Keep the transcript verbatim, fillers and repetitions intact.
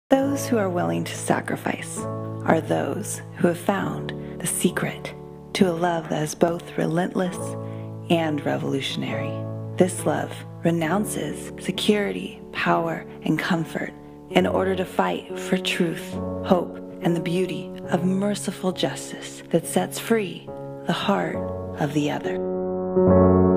Those who are willing to sacrifice are those who have found the secret to a love that is both relentless and revolutionary. This love renounces security, power, and comfort in order to fight for truth, hope, and the beauty of merciful justice that sets free the heart of the other.